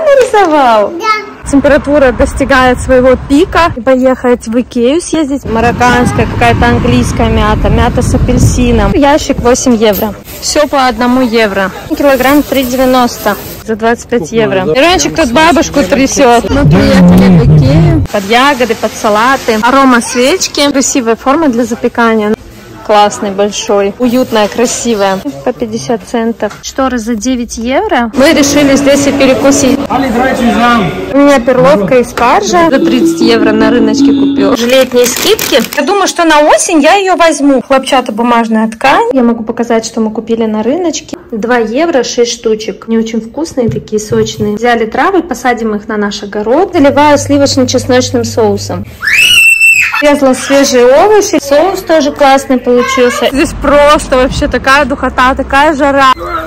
нарисовал? Да. Температура достигает своего пика. Поехать в Икею съездить. Марокканская, какая-то английская мята. Мята с апельсином. Ящик 8 евро. Все по 1 евро. Килограмм 3,90 за 25 евро. Ирончик тут бабушку трясет. Мы приехали в Икею. Под ягоды, под салаты. Арома свечки. Красивая форма для запекания. Классный, большой, уютная, красивая. По 50 центов. Шторы за 9 евро. Мы решили здесь и перекусить. У меня перловка и спаржа. За 30 евро на рыночке купила. Летние скидки. Я думаю, что на осень я ее возьму. Хлопчатобумажная ткань. Я могу показать, что мы купили на рыночке. 2 евро 6 штучек. Они очень вкусные, такие сочные. Взяли травы, посадим их на наш огород. Заливаю сливочно-чесночным соусом. Резала свежие овощи. Соус тоже классный получился. Здесь просто вообще такая духота, такая жара.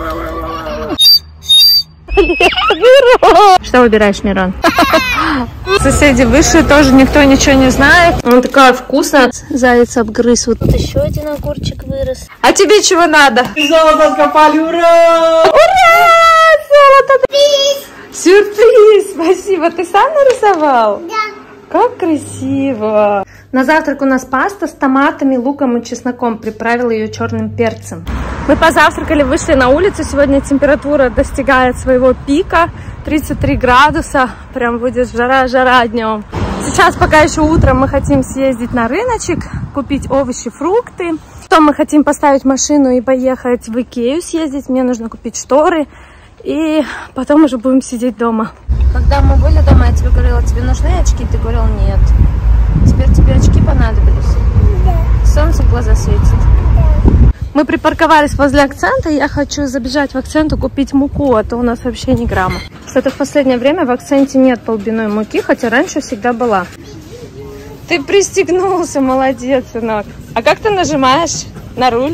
Что выбираешь, Мирон? Соседи вышли, тоже никто ничего не знает. Он такая вкусная. Заяц обгрыз. Вот еще один огурчик вырос. А тебе чего надо? Золото откопали, ура! Ура! Золото! Сюрприз! Спасибо. Ты сам нарисовал? Да. Как красиво! На завтрак у нас паста с томатами, луком и чесноком. Приправила ее черным перцем. Мы позавтракали, вышли на улицу. Сегодня температура достигает своего пика. 33 градуса. Прям будет жара-жара днем. Сейчас, пока еще утром, мы хотим съездить на рыночек, купить овощи, фрукты. Потом мы хотим поставить машину и поехать в Икею съездить. Мне нужно купить шторы. И потом уже будем сидеть дома. Когда мы были дома, я тебе говорила, тебе нужны очки? Ты говорил, нет. Теперь тебе очки понадобились? Да. Солнце в глаза светит? Да. Мы припарковались возле Акцента, и я хочу забежать в Акцент и купить муку, а то у нас вообще ни грамма. Кстати, в последнее время в Акценте нет полбиной муки, хотя раньше всегда была. Ты пристегнулся, молодец, сынок. А как ты нажимаешь на руль?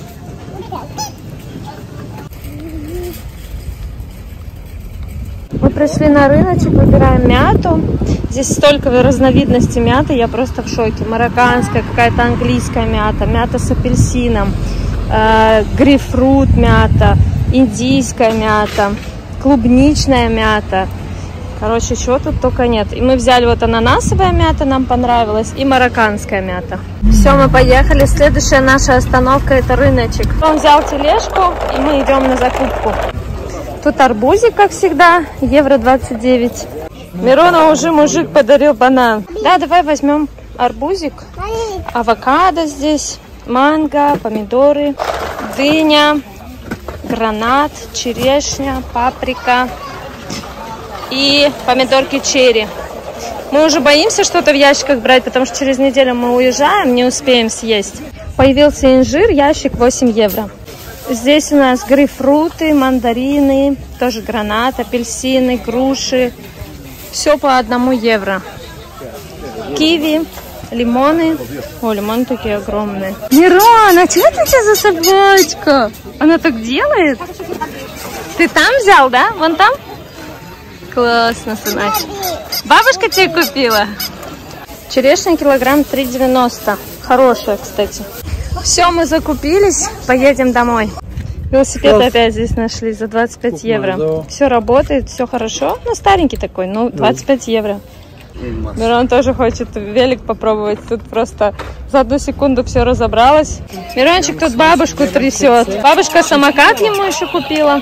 Мы пришли на рыночек, выбираем мяту. Здесь столько разновидностей мяты, я просто в шоке. Марокканская, какая-то английская мята, мята с апельсином, грейпфрут мята, индийская мята, клубничная мята. Короче, чего тут только нет. И мы взяли вот ананасовая мята, нам понравилась, и марокканская мята. Все, мы поехали. Следующая наша остановка — это рыночек. Он взял тележку, и мы идем на закупку. Тут арбузик, как всегда, евро 29. Мирона уже мужик подарил банан. Да, давай возьмем арбузик. Авокадо здесь, манго, помидоры, дыня, гранат, черешня, паприка и помидорки черри. Мы уже боимся что-то в ящиках брать, потому что через неделю мы уезжаем, не успеем съесть. Появился инжир, ящик 8 евро. Здесь у нас грейпфруты, мандарины, тоже гранат, апельсины, груши. Все по 1 евро. Киви, лимоны. О, лимоны такие огромные. Мирон, а что это у тебя за собачка? Она так делает? Ты там взял, да? Вон там? Классно, сынок. Бабушка тебе купила? Черешня килограмм 3,90. Хорошая, кстати. Все, мы закупились, поедем домой. Велосипед опять здесь нашли за 25 евро. Все работает, все хорошо. Ну, старенький такой, ну, 25 евро. Мирон тоже хочет велик попробовать. Тут просто за 1 секунду все разобралось. Мирончик тут бабушку трясет. Бабушка самокат ему еще купила.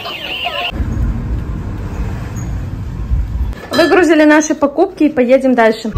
Выгрузили наши покупки и поедем дальше.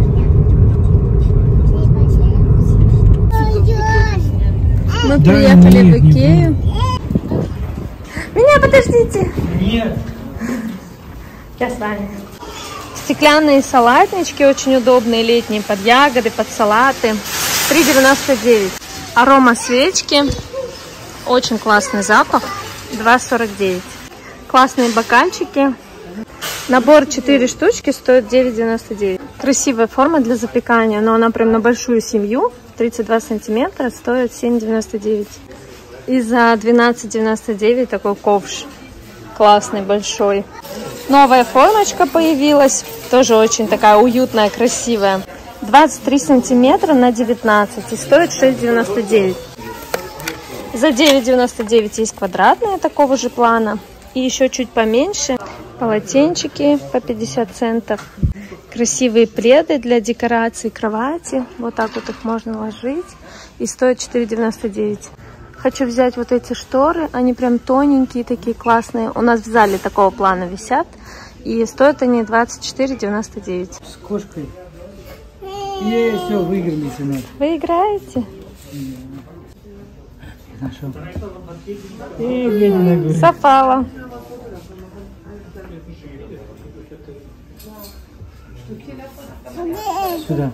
Мы приехали в Икею. Меня подождите. Нет. Я с вами. Стеклянные салатнички, очень удобные, летние, под ягоды, под салаты. 3,99. Арома свечки. Очень классный запах. 2,49. Классные бокальчики. Набор 4 штучки стоит 9,99. Красивая форма для запекания, но она прям на большую семью. 32 сантиметра, стоит 7,99. И за 12,99 такой ковш. Классный, большой. Новая формочка появилась. Тоже очень такая уютная, красивая. 23 сантиметра на 19 и стоит 6,99. За 9,99 есть квадратная такого же плана. И еще чуть поменьше полотенчики по 50 центов. Красивые пледы для декорации кровати. Вот так вот их можно ложить. И стоят 4,99. Хочу взять вот эти шторы. Они прям тоненькие, такие классные. У нас в зале такого плана висят. И стоят они 24,99. С кошкой. И все, выиграли, сынок. Вы играете? Нашел. Глядя на гору. Совпало. Сюда.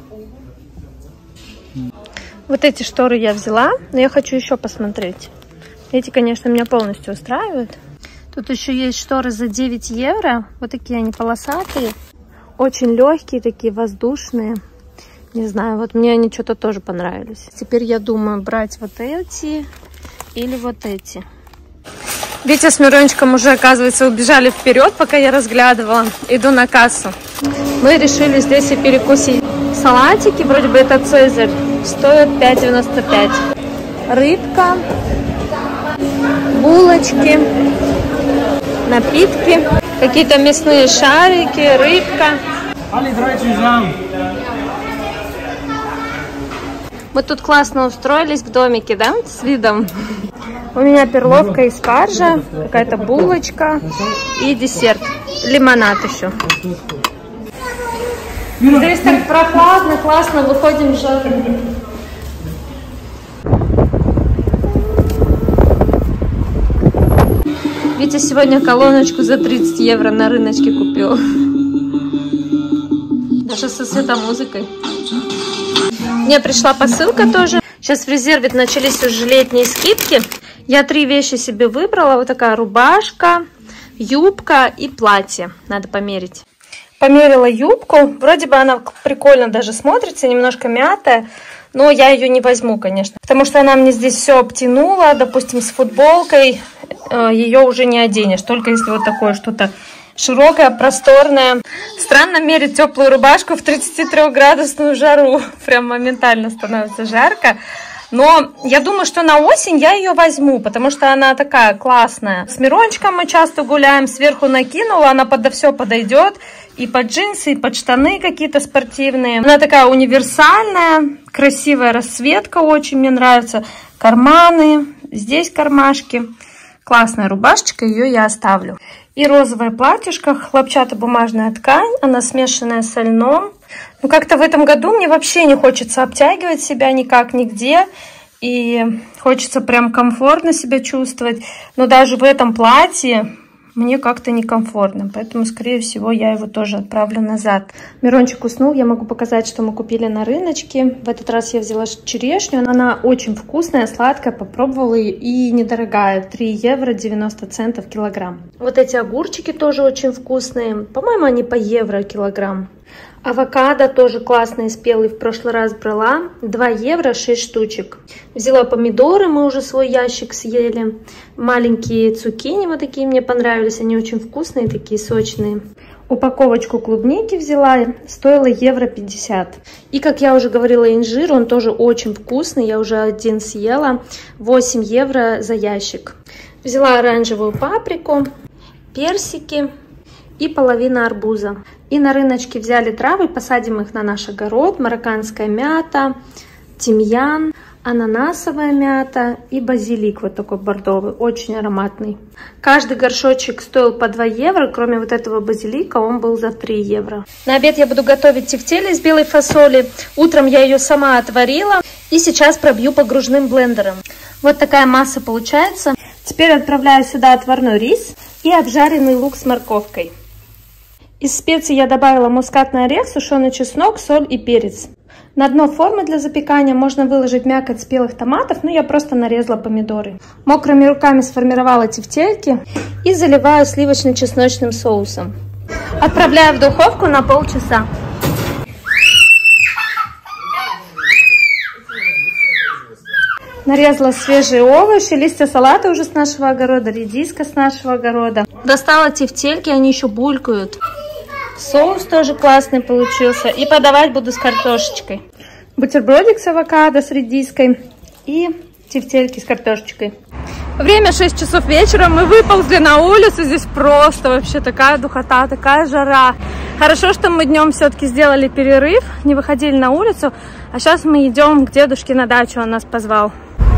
Вот эти шторы я взяла, но я хочу еще посмотреть. Эти, конечно, меня полностью устраивают. Тут еще есть шторы за 9 евро. Вот такие они полосатые. Очень легкие, такие воздушные. Не знаю, вот мне они что-то тоже понравились. Теперь я думаю, брать вот эти или вот эти. Витя с Мирончиком уже, оказывается, убежали вперед, пока я разглядывала. Иду на кассу. Мы решили здесь и перекусить. Салатики, вроде бы это Цезарь, стоят 5,95. Рыбка, булочки, напитки, какие-то мясные шарики, рыбка. Мы тут классно устроились в домике, да, с видом. У меня перловка и спаржа, какая-то булочка и десерт, лимонад еще. Здесь так прохладно, классно, выходим в жару. Витя сегодня колоночку за 30 евро на рыночке купил. Даже со светомузыкой. Мне пришла посылка тоже. Сейчас в резерве начались уже летние скидки. Я 3 вещи себе выбрала. Вот такая рубашка, юбка и платье. Надо померить. Померила юбку. Вроде бы она прикольно даже смотрится, немножко мятая. Но я ее не возьму, конечно. Потому что она мне здесь все обтянула. Допустим, с футболкой ее уже не оденешь. Только если вот такое что-то широкое, просторное. Странно мерить теплую рубашку в 33-градусную жару. Прям моментально становится жарко. Но я думаю, что на осень я ее возьму, потому что она такая классная. С Мирончиком мы часто гуляем, сверху накинула, она подо все подойдет. И под джинсы, и под штаны какие-то спортивные. Она такая универсальная, красивая расцветка, очень мне нравится. Карманы, здесь кармашки. Классная рубашечка, ее я оставлю. И розовое платьишко, хлопчатобумажная ткань, она смешанная со льном. Ну, как-то в этом году мне вообще не хочется обтягивать себя никак, нигде. И хочется прям комфортно себя чувствовать. Но даже в этом платье мне как-то некомфортно. Поэтому, скорее всего, я его тоже отправлю назад. Мирончик уснул, я могу показать, что мы купили на рыночке. В этот раз я взяла черешню. Она очень вкусная, сладкая, попробовала ее и недорогая. 3 евро 90 центов килограмм. Вот эти огурчики тоже очень вкусные. По-моему, они по евро килограмм. Авокадо тоже классный, спелый, в прошлый раз брала. 2 евро 6 штучек. Взяла помидоры, мы уже свой ящик съели. Маленькие цукини вот такие мне понравились, они очень вкусные, такие сочные. Упаковочку клубники взяла, стоила евро 50. И, как я уже говорила, инжир, он тоже очень вкусный, я уже один съела. 8 евро за ящик. Взяла оранжевую паприку, персики и половина арбуза. И на рыночке взяли травы, посадим их на наш огород. Марокканская мята, тимьян, ананасовая мята и базилик вот такой бордовый, очень ароматный. Каждый горшочек стоил по 2 евро, кроме вот этого базилика, он был за 3 евро. На обед я буду готовить тефтели из белой фасоли. Утром я ее сама отварила и сейчас пробью погружным блендером. Вот такая масса получается. Теперь отправляю сюда отварной рис и обжаренный лук с морковкой. Из специй я добавила мускатный орех, сушеный чеснок, соль и перец. На дно формы для запекания можно выложить мякоть спелых томатов, но я просто нарезала помидоры. Мокрыми руками сформировала тефтельки и заливаю сливочно-чесночным соусом. Отправляю в духовку на полчаса. Нарезала свежие овощи, листья салата уже с нашего огорода, редиска с нашего огорода. Достала тефтельки, они еще булькают. Соус тоже классный получился. И подавать буду с картошечкой. Бутербродик с авокадо, с редиской и тефтельки с картошечкой. Время 6 часов вечера, мы выползли на улицу, здесь просто вообще такая духота, такая жара. Хорошо, что мы днем все-таки сделали перерыв, не выходили на улицу, а сейчас мы идем к дедушке на дачу, он нас позвал.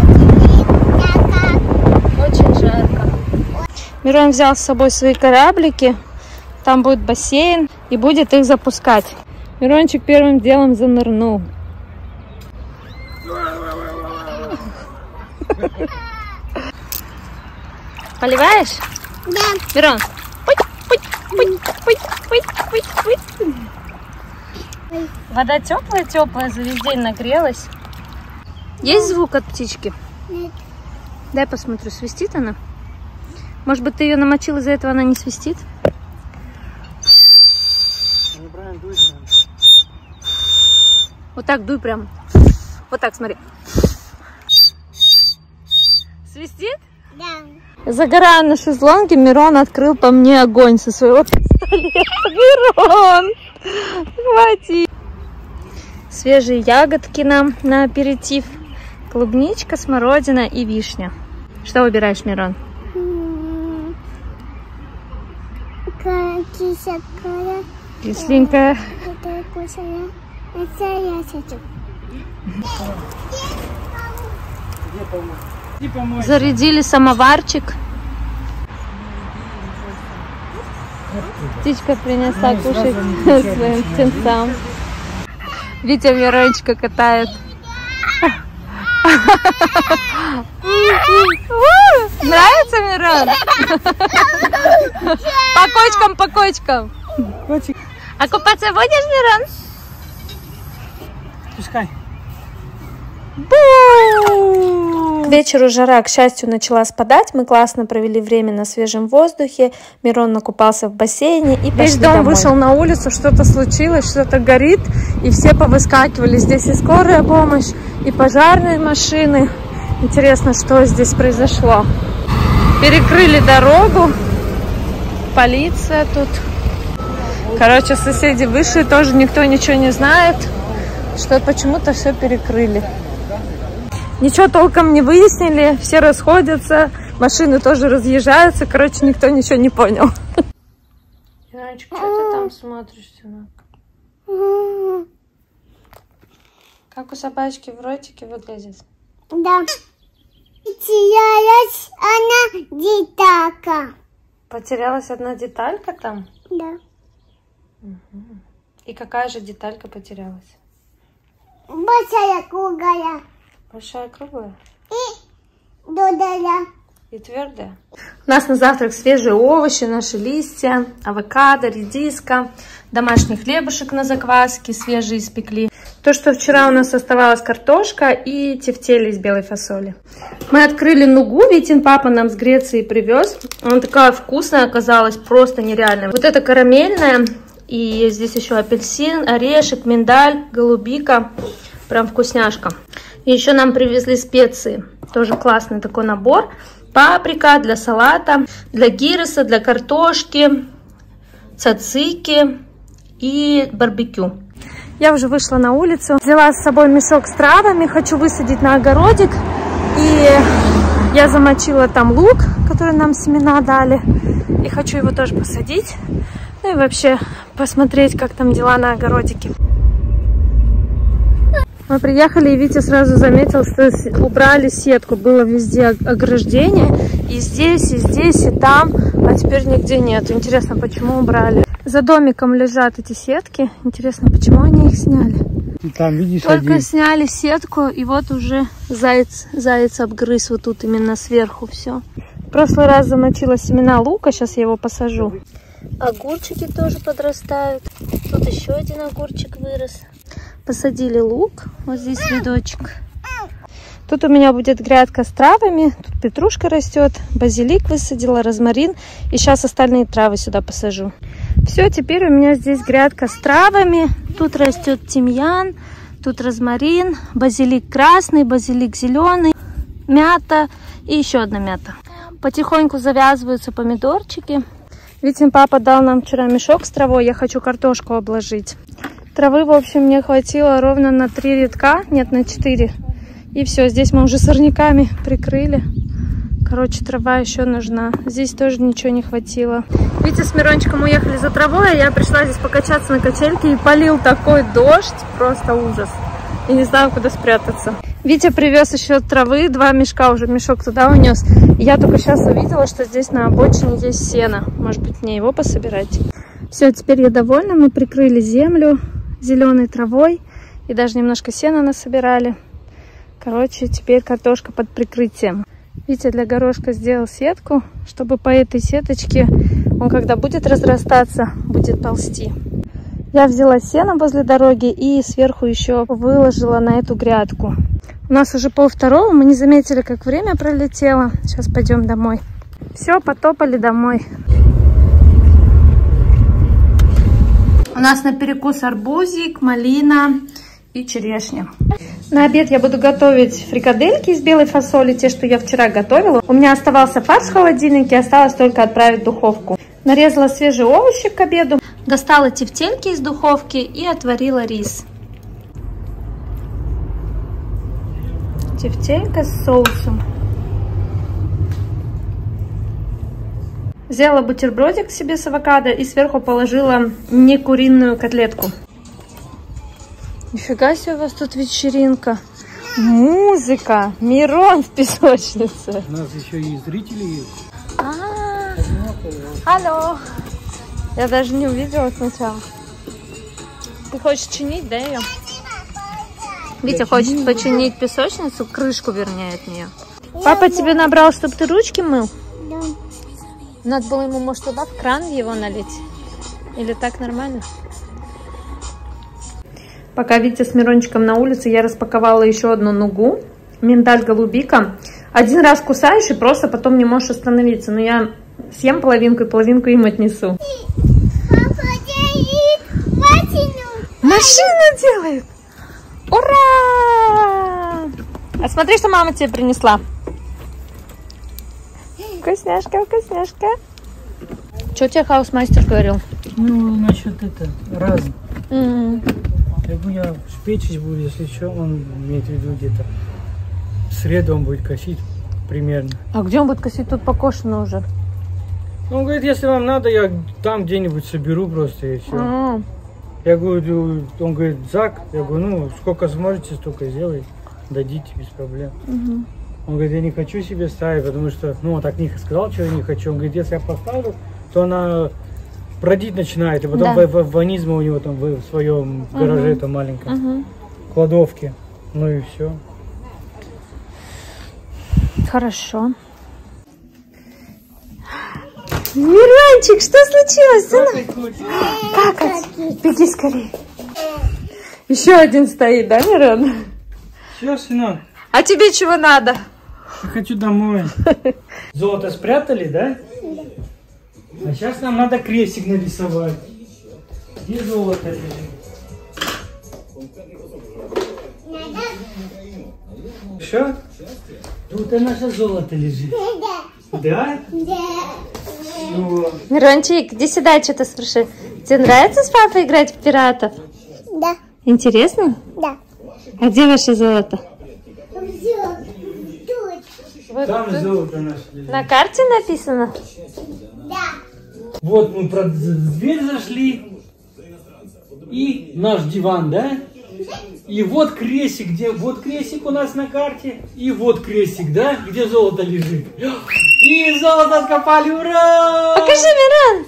Очень жарко. Мирон взял с собой свои кораблики, там будет бассейн и будет их запускать. Мирончик первым делом занырнул. Поливаешь? Да. Мирон. Вода теплая, за весь день нагрелась. Есть звук от птички? Нет. Дай посмотрю, свистит она? Может быть, ты ее намочил, из-за этого она не свистит? Вот так дуй прям. Вот так, смотри. Свистит? Да. Загорая на шезлонге, Мирон открыл по мне огонь со своего пистолета. Мирон, хвати. Свежие ягодки нам на аперитив. Клубничка, смородина и вишня. Что выбираешь, Мирон? Кисленькая. Кисленькая. Это вкусная. Это я хочу. Зарядили самоварчик. Птичка принесла кушать своим птенцам. Витя Мирончика катает. Нравится, Мирон? По кочкам. А купаться будешь, Мирон? Пускай. К вечеру жара, к счастью, начала спадать. Мы классно провели время на свежем воздухе. Мирон накупался в бассейне и пошли домой. Весь дом вышел на улицу, что-то случилось, что-то горит. И все повыскакивали. Здесь и скорая помощь, и пожарные машины. Интересно, что здесь произошло. Перекрыли дорогу. Полиция тут. Короче, соседи вышли, тоже никто ничего не знает. Что почему-то все перекрыли. Ничего толком не выяснили, все расходятся, машины тоже разъезжаются, короче, никто ничего не понял. Яночка, что ты там смотришь, сынок? Как у собачки в ротике выглядит? Да. Потерялась она деталька. Потерялась одна деталька там? Да. Угу. И какая же деталька потерялась? Большая круглая. Большая круглая? И додая. И твердая. У нас на завтрак свежие овощи, наши листья, авокадо, редиска, домашний хлебушек на закваске, свежие испекли. То, что вчера у нас оставалась картошка и тефтели из белой фасоли. Мы открыли нугу, Витин папа нам с Греции привез. Она такая вкусная оказалась, просто нереальная. Вот это карамельная, и здесь еще апельсин, орешек, миндаль, голубика. Прям вкусняшка. И еще нам привезли специи. Тоже классный такой набор. Паприка для салата, для гироса, для картошки, цацики и барбекю. Я уже вышла на улицу. Взяла с собой мешок с травами. Хочу высадить на огородик. И я замочила там лук, который нам семена дали. И хочу его тоже посадить. Ну и вообще посмотреть, как там дела на огородике. Мы приехали, и Витя сразу заметил, что убрали сетку. Было везде ограждение. И здесь, и там. А теперь нигде нет. Интересно, почему убрали. За домиком лежат эти сетки. Интересно, почему они их сняли. И там, видишь, только один. Сняли сетку, и вот уже заяц обгрыз вот тут именно сверху все. В прошлый раз замочила семена лука. Сейчас я его посажу. Огурчики тоже подрастают. Тут еще один огурчик вырос. Посадили лук, вот здесь рядочек. Тут у меня будет грядка с травами, тут петрушка растет, базилик высадила, розмарин. И сейчас остальные травы сюда посажу. Все, теперь у меня здесь грядка с травами. Тут растет тимьян, тут розмарин, базилик красный, базилик зеленый, мята и еще одна мята. Потихоньку завязываются помидорчики. Витин папа дал нам вчера мешок с травой, я хочу картошку обложить. Травы, в общем, мне хватило ровно на 3 рядка, нет, на 4. И все, здесь мы уже сорняками прикрыли. Короче, трава еще нужна. Здесь тоже ничего не хватило. Витя с Мирончиком уехали за травой, а я пришла здесь покачаться на качельке, и полил такой дождь, просто ужас. И не знаю, куда спрятаться. Витя привез еще травы, 2 мешка, уже мешок туда унес. И я только сейчас увидела, что здесь на обочине есть сено. Может быть, мне его пособирать? Все, теперь я довольна. Мы прикрыли землю зеленой травой. И даже немножко сена насобирали. Короче, теперь картошка под прикрытием. Витя для горошка сделал сетку, чтобы по этой сеточке он, когда будет разрастаться, будет ползти. Я взяла сено возле дороги и сверху еще выложила на эту грядку. У нас уже 1:30, мы не заметили, как время пролетело. Сейчас пойдем домой. Все, потопали домой. У нас на перекус арбузик, малина и черешня. На обед я буду готовить фрикадельки из белой фасоли, те, что я вчера готовила. У меня оставался фарш в холодильнике, осталось только отправить в духовку. Нарезала свежие овощи к обеду, достала тефтельки из духовки и отварила рис. Тефтелька с соусом. Взяла бутербродик себе с авокадо и сверху положила не куриную котлетку. Нифига себе, у вас тут вечеринка. Музыка. Мирон в песочнице. У нас еще и зрители есть. Алло. Я даже не увидела сначала. Ты хочешь чинить, да, ее? Витя хочет починить песочницу, крышку, вернее, от нее. Папа тебе набрал, чтобы ты ручки мыл? Да. Надо было ему, может, туда в кран его налить? Или так нормально? Пока Витя с Мирончиком на улице, я распаковала еще одну нугу. Миндаль голубика. Один раз кусаешь и просто потом не можешь остановиться. Но я съем половинку и половинку им отнесу. Машина делает! Ура! А смотри, что мама тебе принесла. Вкусняшка, вкусняшка. Что тебе хаусмастер говорил? Ну, насчет это, разом. Я шпечить буду, если что, он имеет в виду где-то в среду он будет косить примерно. А где он будет косить? Тут покошено уже. Ну, он говорит, если вам надо, я там где-нибудь соберу просто и все. Я говорю, он говорит, Зак, я говорю, ну, сколько сможете, столько сделай, дадите, без проблем. Он говорит, я не хочу себе ставить, потому что, ну, он так не сказал, что я не хочу. Он говорит, если я поставлю, то она бродить начинает, и потом ванизма у него там в своем гараже там маленьком, кладовке, ну и все. Хорошо. Мирончик, что случилось, сынок? Какать? Беги скорее. Еще один стоит, да, Мирон? Все, сынок. А тебе чего надо? Я хочу домой. Золото спрятали, да? А сейчас нам надо крестик нарисовать. Где золото лежит? Что? Тут и наше золото лежит. Да? Да. Ну. Мирончик, иди сюда, что-то спроси. Тебе нравится с папой играть в пиратов? Да. Интересно? Да. А где ваше золото? Вот Там тут золото наше лежит. на карте написано? Да. Вот мы про дверь зашли. И наш диван, да? И вот крестик, где вот крестик у нас на карте. И вот крестик, да? Где золото лежит. И золото откопали, ура! Покажи, Мирон!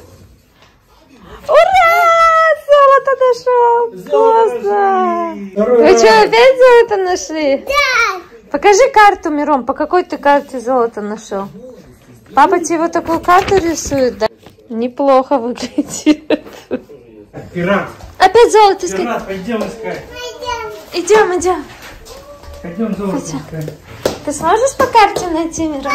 Ура! Золото нашел! Классно! Вы что, опять золото нашли? Да. Покажи карту, Мирон. По какой ты карте золото нашел? Папа тебе вот такую карту рисует, да? Неплохо выглядит. Пират. Опять золото искать. Пират, пойдем искать. Идем, идем. Пойдем золото искать. Ты сможешь по карте найти, Мирон?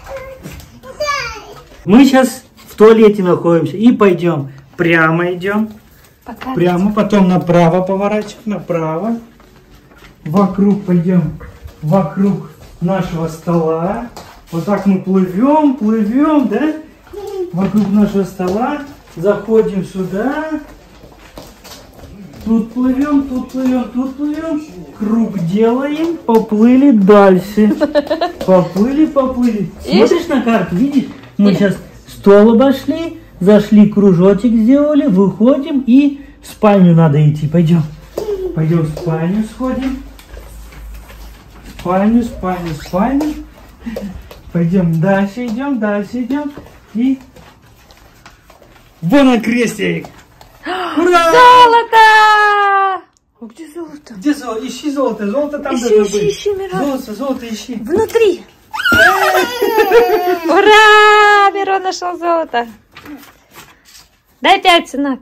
Мы сейчас в туалете находимся и пойдем. Прямо идем. Прямо, потом направо поворачиваем. Направо. Вокруг пойдем. Вокруг нашего стола. Вот так мы плывем, плывем, да? Вокруг нашего стола. Заходим сюда. Тут плывем, тут плывем, тут плывем. Круг делаем, поплыли дальше. Поплыли, поплыли. Смотришь на карту, видишь? Мы сейчас стол обошли, зашли, кружочек сделали, выходим и в спальню надо идти. Пойдем. Пойдем в спальню сходим. Спальню, спальню, спальню. Пойдем дальше идем. И вон он крестик. Ура! Золото! А где золото? Где золото? Ищи золото. Золото там Ищи, Мирон. Золото ищи. Внутри. Ура! Мирон нашел золото. Дай 5, сынок.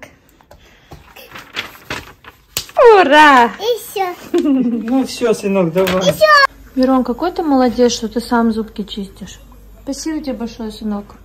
Ура! Еще. Ну все, сынок, давай. Мирон, какой ты молодец, что ты сам зубки чистишь. Спасибо тебе большое, сынок.